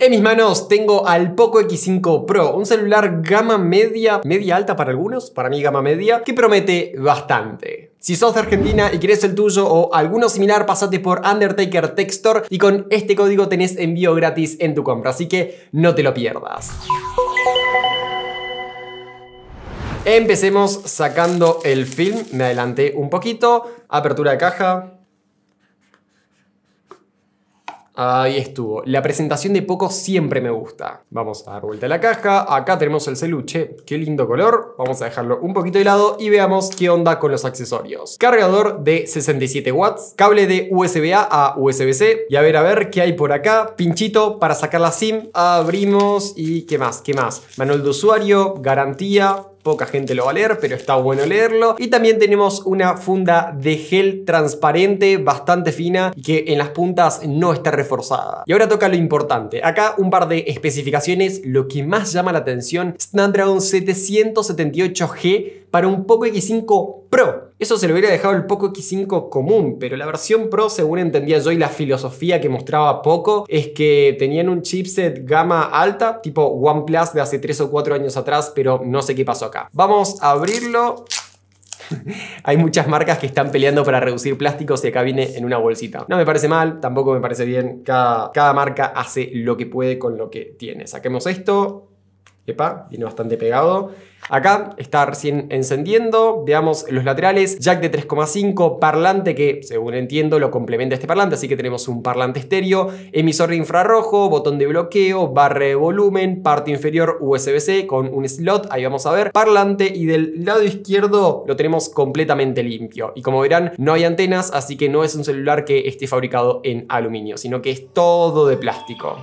En mis manos tengo al Poco X5 Pro, un celular gama media alta para algunos, para mí gama media, que promete bastante. Si sos de Argentina y querés el tuyo o alguno similar, pasate por Undertaker Tech Store y con este código tenés envío gratis en tu compra, así que no te lo pierdas. Empecemos sacando el film, me adelanté un poquito, apertura de caja. Ahí estuvo. La presentación de Poco siempre me gusta. Vamos a dar vuelta a la caja. Acá tenemos el celuche. Qué lindo color. Vamos a dejarlo un poquito de lado y veamos qué onda con los accesorios. Cargador de 67 watts. Cable de USB-A a USB-C. Y a ver qué hay por acá. Pinchito para sacar la SIM. Abrimos y ¿qué más? ¿Qué más? Manual de usuario. Garantía. Poca gente lo va a leer, pero está bueno leerlo. Y también tenemos una funda de gel transparente, bastante fina y que en las puntas no está reforzada. Y ahora toca lo importante. Acá un par de especificaciones. Lo que más llama la atención: Snapdragon 778G para un Poco X5 Pro. Eso se lo hubiera dejado el Poco X5 común, pero la versión Pro, según entendía yo y la filosofía que mostraba Poco, es que tenían un chipset gama alta, tipo OnePlus de hace 3 o 4 años atrás, pero no sé qué pasó acá. Vamos a abrirlo. Hay muchas marcas que están peleando para reducir plásticos y acá viene en una bolsita. No me parece mal, tampoco me parece bien. Cada marca hace lo que puede con lo que tiene. Saquemos esto. Epa, viene bastante pegado. Acá está recién encendiendo. Veamos los laterales. Jack de 3,5, parlante que, según entiendo, lo complementa este parlante. Así que tenemos un parlante estéreo, emisor de infrarrojo, botón de bloqueo, barra de volumen, parte inferior USB-C con un slot. Ahí vamos a ver. Parlante, y del lado izquierdo lo tenemos completamente limpio. Y como verán, no hay antenas, así que no es un celular que esté fabricado en aluminio, sino que es todo de plástico.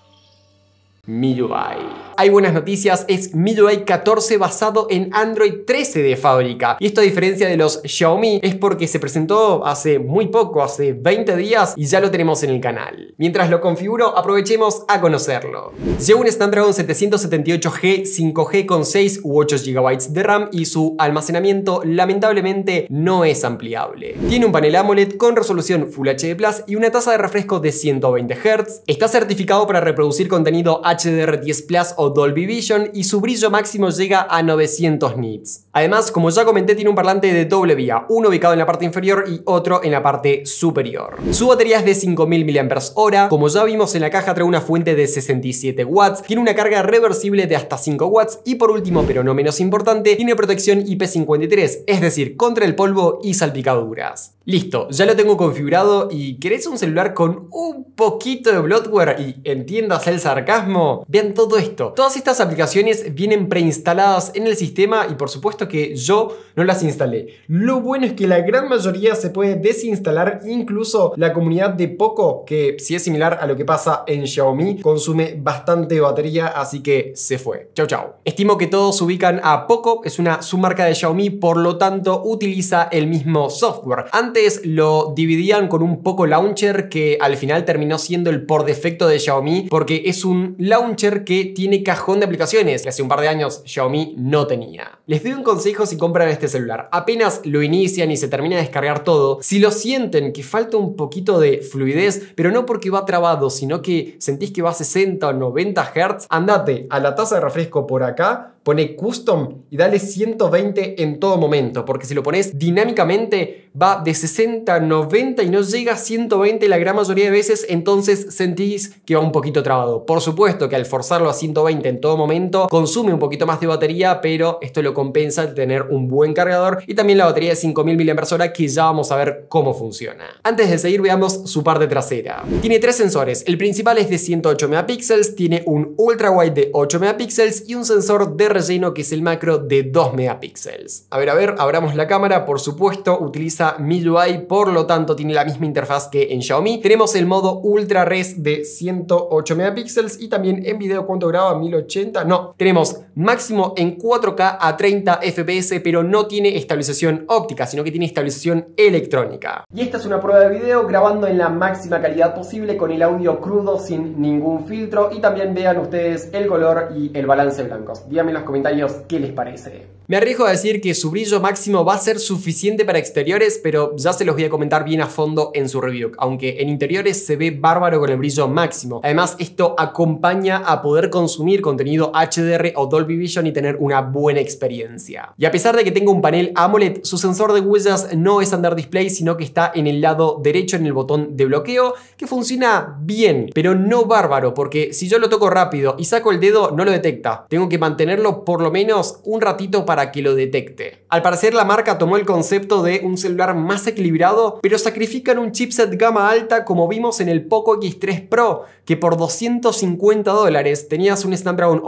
MIUI. Hay buenas noticias, es MIUI 14 basado en Android 13 de fábrica. Y esto, a diferencia de los Xiaomi, es porque se presentó hace muy poco, hace 20 días, y ya lo tenemos en el canal. Mientras lo configuro, aprovechemos a conocerlo. Lleva un Snapdragon 778G 5G con 6 u 8 GB de RAM y su almacenamiento lamentablemente no es ampliable. Tiene un panel AMOLED con resolución Full HD Plus y una tasa de refresco de 120 Hz. Está certificado para reproducir contenido HDR10 Plus o Dolby Vision y su brillo máximo llega a 900 nits. Además, como ya comenté, tiene un parlante de doble vía, uno ubicado en la parte inferior y otro en la parte superior. Su batería es de 5000 mAh, como ya vimos en la caja trae una fuente de 67 watts, tiene una carga reversible de hasta 5 watts y por último, pero no menos importante, tiene protección IP53, es decir, contra el polvo y salpicaduras. Listo, ya lo tengo configurado y ¿querés un celular con un poquito de bloatware y entiendas el sarcasmo? Vean todo esto. Todas estas aplicaciones vienen preinstaladas en el sistema y por supuesto que yo no las instalé. Lo bueno es que la gran mayoría se puede desinstalar, incluso la comunidad de Poco, que si es similar a lo que pasa en Xiaomi, consume bastante batería, así que se fue. Chau chau. Estimo que todos ubican a Poco, es una submarca de Xiaomi, por lo tanto utiliza el mismo software. Antes lo dividían con un Poco Launcher que al final terminó siendo el por defecto de Xiaomi porque es un launcher que tiene cajón de aplicaciones que hace un par de años Xiaomi no tenía. Les doy un consejo si compran este celular. Apenas lo inician y se termina de descargar todo, si lo sienten que falta un poquito de fluidez, pero no porque va trabado, sino que sentís que va a 60 o 90 Hz, andate a la tasa de refresco por acá, pone Custom y dale 120 en todo momento, porque si lo pones dinámicamente va de 60 a 90 y no llega a 120 la gran mayoría de veces, entonces sentís que va un poquito trabado. Por supuesto que al forzarlo a 120 en todo momento consume un poquito más de batería, pero esto lo compensa al tener un buen cargador y también la batería de 5000 mAh que ya vamos a ver cómo funciona. Antes de seguir, veamos su parte trasera. Tiene 3 sensores, el principal es de 108 megapíxeles, tiene un ultra wide de 8 megapíxeles y un sensor de relleno que es el macro de 2 megapíxeles. A ver, abramos la cámara. Por supuesto utiliza MIUI, por lo tanto tiene la misma interfaz que en Xiaomi. Tenemos el modo Ultra Res de 108 megapíxeles y también en video, ¿cuánto graba? 1080, no, tenemos máximo en 4K a 30 FPS, pero no tiene estabilización óptica, sino que tiene estabilización electrónica. Y esta es una prueba de video grabando en la máxima calidad posible con el audio crudo sin ningún filtro, y también vean ustedes el color y el balance de blancos. Díganme en los comentarios qué les parece. Me arriesgo a decir que su brillo máximo va a ser suficiente para exteriores, pero ya se los voy a comentar bien a fondo en su review, aunque en interiores se ve bárbaro con el brillo máximo. Además, esto acompaña a poder consumir contenido HDR o Dolby Vision y tener una buena experiencia. Y a pesar de que tenga un panel AMOLED, su sensor de huellas no es Under Display, sino que está en el lado derecho en el botón de bloqueo, que funciona bien, pero no bárbaro, porque si yo lo toco rápido y saco el dedo no lo detecta. Tengo que mantenerlo por lo menos un ratito para que lo detecte. Al parecer la marca tomó el concepto de un celular más equilibrado, pero sacrifican un chipset gama alta como vimos en el Poco X3 Pro, que por $250 tenías un Snapdragon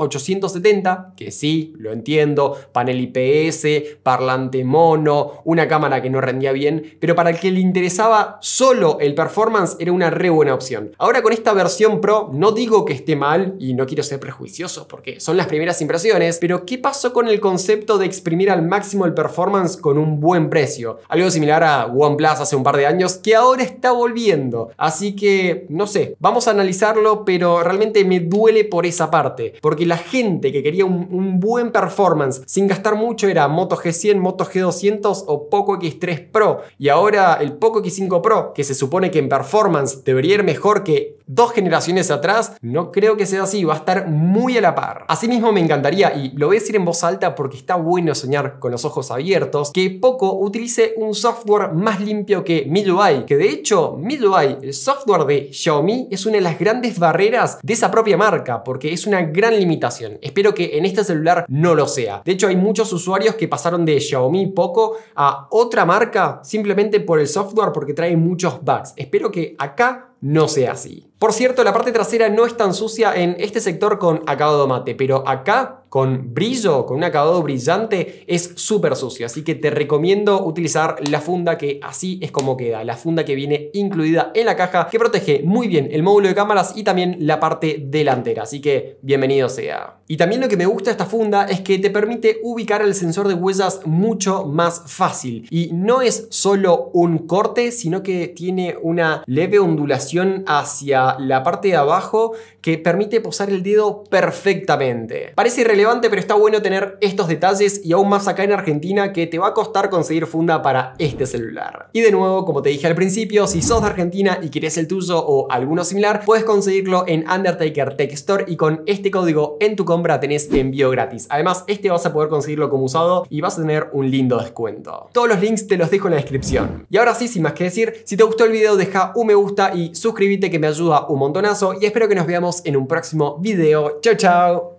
870, que sí, lo entiendo, panel IPS, parlante mono, una cámara que no rendía bien, pero para el que le interesaba solo el performance era una re buena opción. Ahora con esta versión Pro no digo que esté mal y no quiero ser prejuicioso porque son las primeras impresiones, pero ¿qué pasó con el concepto de exprimir al máximo el performance con un buen precio? Algo similar a OnePlus hace un par de años que ahora está volviendo. Así que, no sé, vamos a analizarlo, pero realmente me duele por esa parte, porque la gente que quería un buen performance sin gastar mucho era Moto G100, Moto G200 o Poco X3 Pro, y ahora el Poco X5 Pro, que se supone que en performance debería ir mejor que 2 generaciones atrás, no creo que sea así, va a estar muy a la par. Asimismo me encantaría, y lo voy a decir en voz alta porque está bueno soñar con los ojos abiertos, que Poco utilice un software más limpio que MIUI, que de hecho MIUI, el software de Xiaomi, es una de las grandes barreras de esa propia marca, porque es una gran limitación. Espero que en este celular no lo sea. De hecho hay muchos usuarios que pasaron de Xiaomi Poco a otra marca simplemente por el software, porque trae muchos bugs. Espero que acá no sea así. Por cierto, la parte trasera no es tan sucia en este sector con acabado mate, pero acá con brillo, con un acabado brillante, es súper sucio. Así que te recomiendo utilizar la funda, que así es como queda. La funda que viene incluida en la caja, que protege muy bien el módulo de cámaras y también la parte delantera. Así que bienvenido sea. Y también lo que me gusta de esta funda es que te permite ubicar el sensor de huellas mucho más fácil. Y no es solo un corte, sino que tiene una leve ondulación hacia la parte de abajo que permite posar el dedo perfectamente. Parece irrelevante, pero está bueno tener estos detalles, y aún más acá en Argentina, que te va a costar conseguir funda para este celular. Y de nuevo, como te dije al principio, si sos de Argentina y querés el tuyo o alguno similar, puedes conseguirlo en Undertaker Tech Store, y con este código en tu compra tenés envío gratis. Además, vas a poder conseguirlo como usado y vas a tener un lindo descuento. Todos los links te los dejo en la descripción. Y ahora sí, sin más que decir, si te gustó el video, deja un me gusta y suscríbete, que me ayuda un montonazo, y espero que nos veamos en un próximo video. Chao, chao.